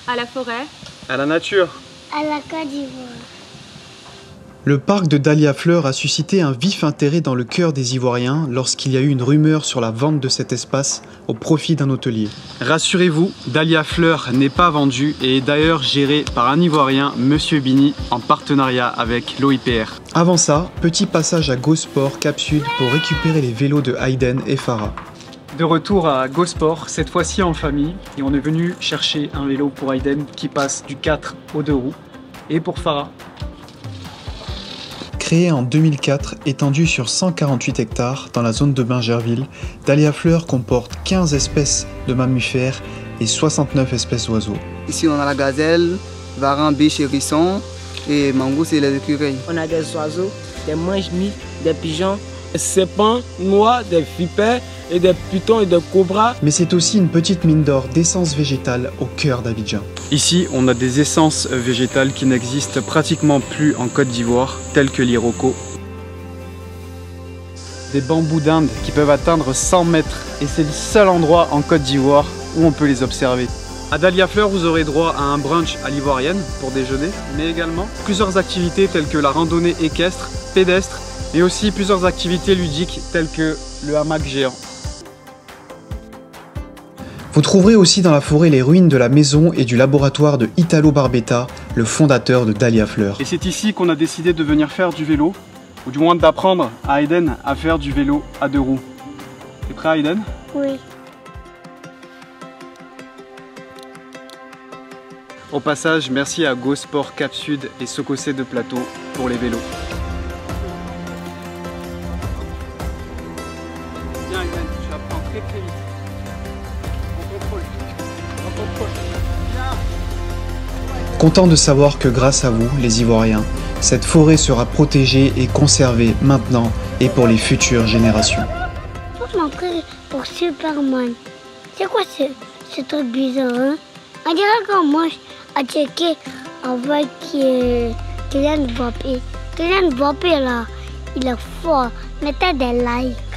à la forêt, à la nature, à la Côte d'Ivoire. Le parc de Dahlia Fleur a suscité un vif intérêt dans le cœur des Ivoiriens lorsqu'il y a eu une rumeur sur la vente de cet espace au profit d'un hôtelier. Rassurez-vous, Dahlia Fleur n'est pas vendu et est d'ailleurs géré par un Ivoirien, Monsieur Bini, en partenariat avec l'OIPR. Avant ça, petit passage à Gosport Cap Sud pour récupérer les vélos de Hayden et Farah. De retour à Gosport, cette fois-ci en famille, et on est venu chercher un vélo pour Hayden qui passe du 4 aux 2 roues, et pour Farah. Créé en 2004, étendu sur 148 hectares dans la zone de Bingerville, Dahlia Fleur comporte 15 espèces de mammifères et 69 espèces d'oiseaux. Ici on a la gazelle, varan, biche, hérisson et mangou c'est les écureuils. On a des oiseaux, des mange-mie, des pigeons, des serpents noirs, des vipères et des pitons et des cobras. Mais c'est aussi une petite mine d'or d'essence végétale au cœur d'Abidjan. Ici, on a des essences végétales qui n'existent pratiquement plus en Côte d'Ivoire, telles que l'iroko. Des bambous d'Inde qui peuvent atteindre 100 mètres et c'est le seul endroit en Côte d'Ivoire où on peut les observer. À Dahlia Fleur, vous aurez droit à un brunch à l'ivoirienne pour déjeuner, mais également plusieurs activités telles que la randonnée équestre, pédestre, mais aussi plusieurs activités ludiques telles que le hamac géant. Vous trouverez aussi dans la forêt les ruines de la maison et du laboratoire de Italo Barbetta, le fondateur de Dahlia Fleur. Et c'est ici qu'on a décidé de venir faire du vélo, ou du moins d'apprendre à Hayden à faire du vélo à 2 roues. T'es prêt Hayden? Oui. Au passage, merci à Gosport Cap Sud et Sococé de Plateau pour les vélos. Bien Hayden, tu apprends très très vite. Content de savoir que grâce à vous, les Ivoiriens, cette forêt sera protégée et conservée maintenant et pour les futures générations. Pour montrer pour Superman. C'est quoi ce truc bizarre, hein? On dirait qu'on mange à checker avec Kylian Mbappé. Kylian Mbappé là, il est fort. Mettez des likes.